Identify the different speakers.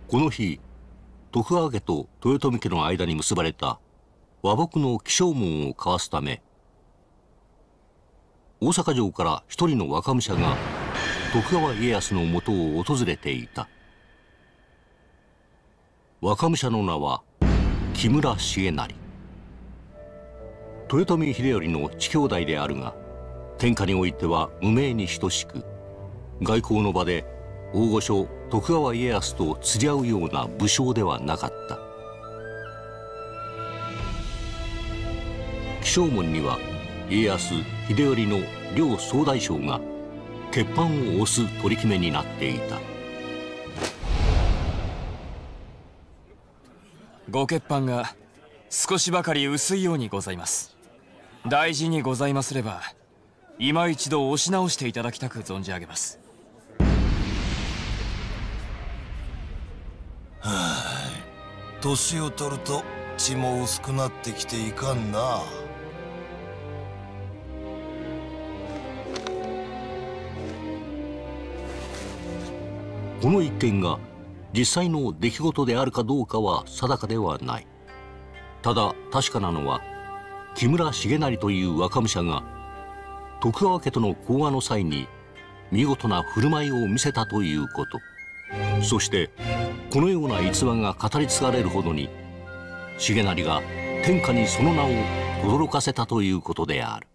Speaker 1: この日、徳川家と豊臣家の間に結ばれた和睦の起請文を交わすため、大阪城から一人の若武者が徳川家康のもとを訪れていた。若武者の名は木村重成。豊臣秀頼の父兄弟であるが、天下においては無名に等しく、外交の場で大御所徳川家康と釣り合うような武将ではなかった。起請文には家康秀頼の両総大将が欠板を押す取り決めになっていた。
Speaker 2: ご欠板が少しばかり薄いようにございます。大事にございますれば今一度押し直していただきたく存じ上げます。
Speaker 3: 年を取ると血も薄くなってきていかんな。
Speaker 1: この一件が実際の出来事であるかどうかは定かではない。ただ確かなのは、木村重成という若武者が徳川家との講和の際に見事な振る舞いを見せたということ。そしてこのような逸話が語り継がれるほどに、重成が天下にその名を轟かせたということである。